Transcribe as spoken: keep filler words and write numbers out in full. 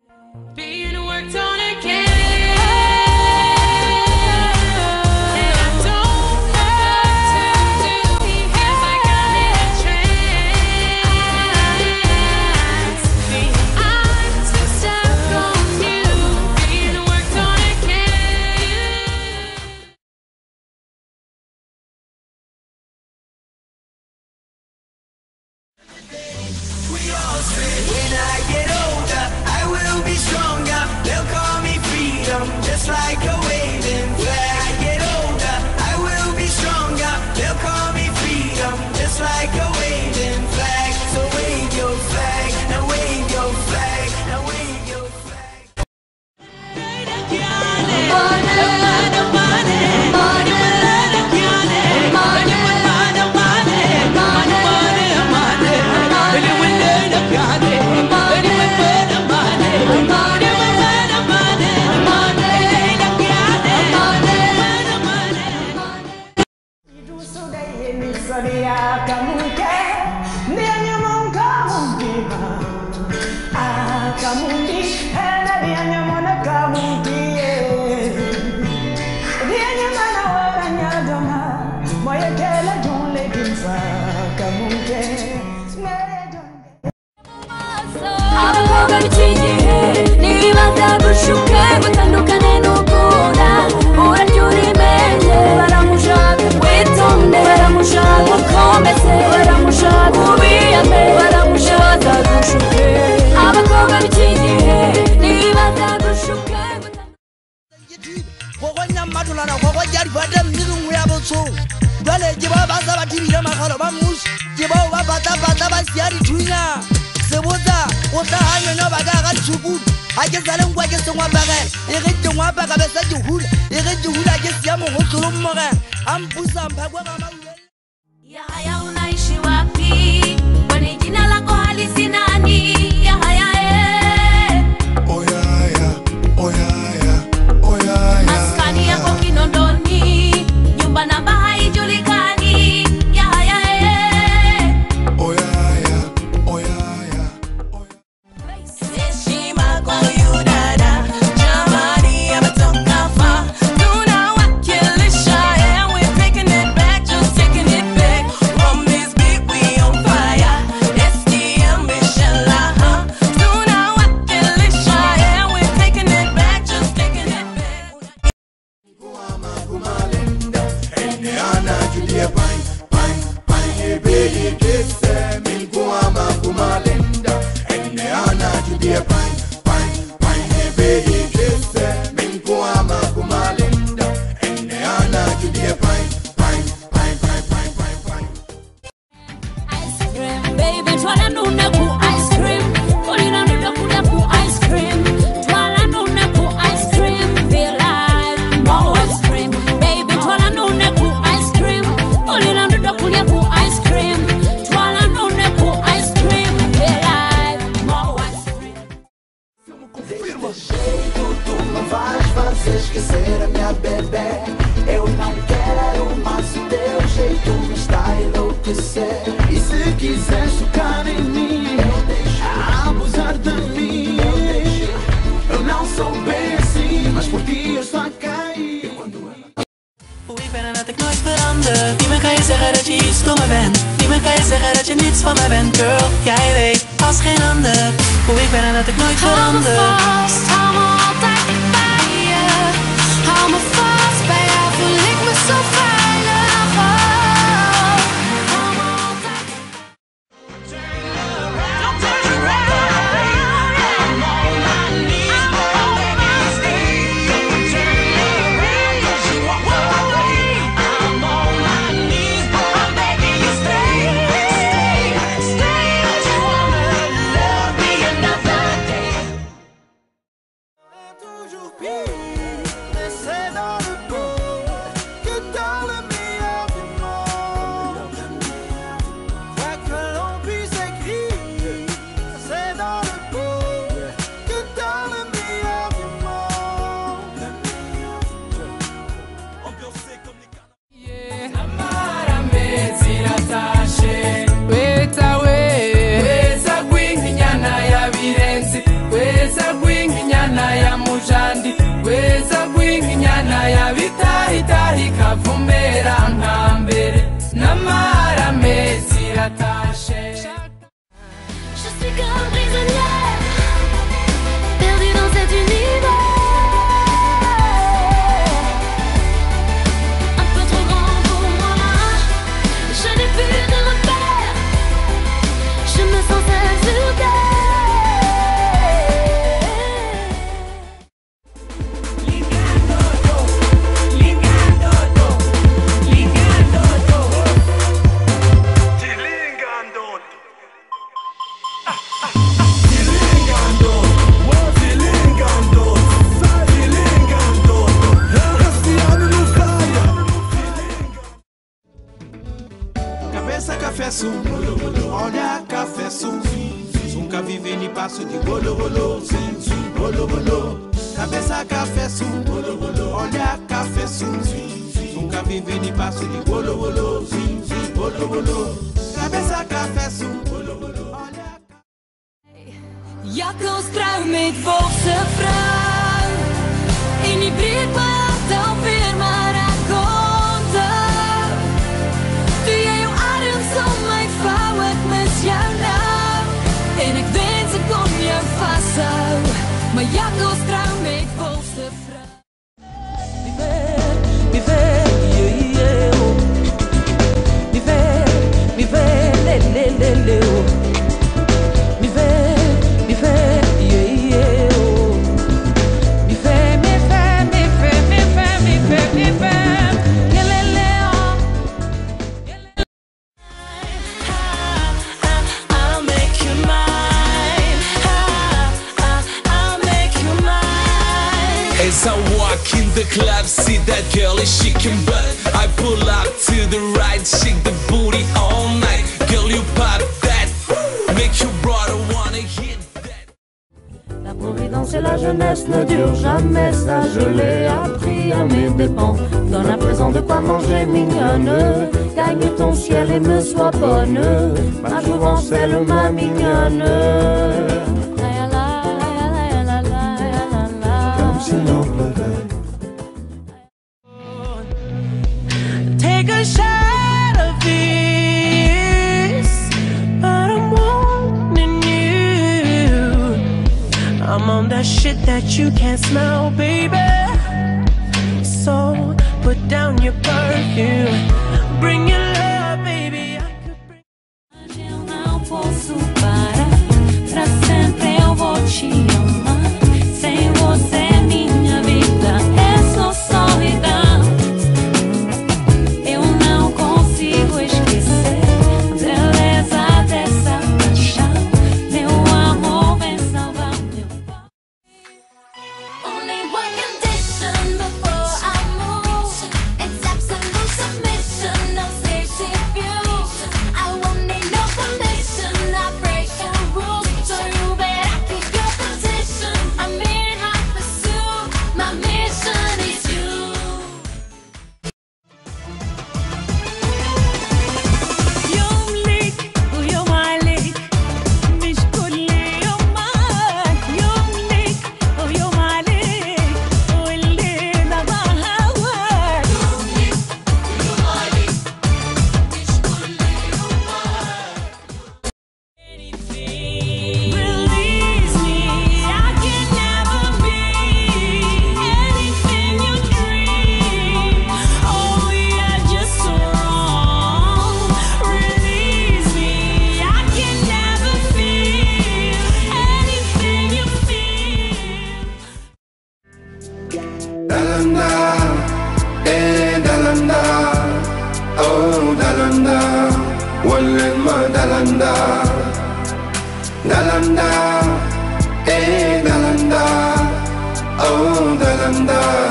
Being worked on again. When I get older, I will be stronger. They'll call me freedom, just like a waving flag. I get older, I will be stronger. They'll call me freedom, just like a waving flag. So wave your flag, now wave your flag, now wave your flag. I guess I don't want to get one bag. I get the one bag of a set you hood. I get you, I guess I'm a whole more. I'm Pusam Pagua. Yahaya unaishi wapi? Kwani jina lako halisi nani? Yahaya eh. Oyaya, oyaya, oyaya. Maskani yako Kinondoni, nyumba namba haijulikani. Yahaya eh. Oyaya, oyaya. Heshima kwa huyu dada, jamani ametoka far. Tunawakilisha and we're taking it back, just taking it back. From this beat we on fire. S D M inshallah, huh? Tunawakilisha and we're taking it back, just taking it back. Kuama kumalinda, ene ana Julia Pine, Pine, Pine, baby kisse. Min kuama kumalinda, ene ana Julia Pine, Pine, Pine, baby kisse. Min kuama kumalinda, ene ana Julia Pine, Pine, Pine, Pine, Pine, Pine, Pine. Ice cream, baby, twala nuna ku ice cream. Kolina nuna kuna ku ice cream. Twala nuna ku ice cream. Feel like more ice cream. Baby, twala nuna ku ice cream. Kolina nuna kuna ku ice cream. Twala nuna ku ice cream. Feel like more ice cream. Desse jeito tu não vais fazer esquecer a minha bebê. Eu não quero mais o teu jeito me está a enlouquecer. E se quiseres tocar em mim, eu deixo abusar de mim. Eu não sou bem assim, mas por ti eu estou a cair. Hoe ik ben en dat ik nooit verander. Niemand kan je zeggen dat je iets door me bent. Niemand kan je zeggen dat je niets van me bent. Girl, jij weet als geen ander hoe ik ben en dat ik nooit verander. Hou me vast, hou me altijd dicht bij je. Hou me vast, bij jou voel ik me zo veilig. Oh, hou me altijd dicht. Don't turn around. I'm on my knees, I'm begging you stay. Don't turn around, 'cause you walk away. I'm on my knees, I'm begging you stay. Stay, stay. Don't you wanna love me another day? Toujours pire, mais c'est dans le beau que dans le meilleur du monde. Quoi que l'on puisse écrire, c'est dans le beau que dans le meilleur du monde. Ambiancé comme les canards. Amara mezi ratashe weta we weza gwinka inyana ya birenzi weza gwinka ya mujandi weza gw'inyana ya bitahitahi kavumera nka mbere n'amarame ziratashe. Je suis comme prisonnière, perdue dans cet univers, un peu trop grand pour moi. Je n'ai plus de repères, je me sens seule sur terre. Cabeça café sul, olha café sul, nunca vive ni passo de bolo bolo, sim sim bolo bolo. Cabeça café sul, olha café sul, nunca vive ni passo de bolo bolo, sim sim bolo bolo. Cabeça café sul, olha. Jacco trouw met volse vrouw, en je breekt me hart alweer maar racconta. Doe jij jouw adem om mij vouwen, ik mis jou nou. En ik wens ik kon je vasthouden, maar Jacco trouw met volse vrouw. Viver, viver, yeah, yeah, oh. Viver, viver, le, le, le, le, oh. Viver, viver, yeah, yeah, oh. Viver, me faire, me faire, me faire, me faire, me faire, le, le, le, oh. I'll make you mine. I'll make you mine. As I walk in the club, see that girl is shaking butt. I pull up to the right, shake the booty all night. Girl, you pop that, make your brother wanna hit that. La providence et la jeunesse ne durent jamais, ça je l'ai appris à mes dépens. Donne à présent de quoi manger mignonne, gagne ton ciel et me sois bonne, ma jouvence elle ma mignonne. Comme si l'on pleuvait. Take a shot of this, but I'm wanting you. I'm on that shit that you can't smell, baby. So put down your perfume, bring your love, baby. I could bring. Eu não posso parar, pra sempre eu vou te amar. Sem você minha vida é só solidão. Eu não consigo esquecer a beleza dessa paixão. Meu amor vem salvar meu pai. Only one condition before I move. It's absolute submission, no safety views. I won't need no permission, I break the rules. So you better keep your position. I'm in hot pursuit, my mission is you. يوم ليك ويوم عليك، مش كل يوم معاك. يوم ليك ويوم عليك، والليلة مع هواك. يوم ليك ويوم عليك، مش كل يوم معاك. Release me, I can never be anything you dream. Oh, we are just so wrong. Release me, I can never feel anything you feel. Dalanda, eh Dalanda, oh Dalanda, wallen ma Dalanda, Dalanda, eh Dalanda, oh Dalanda.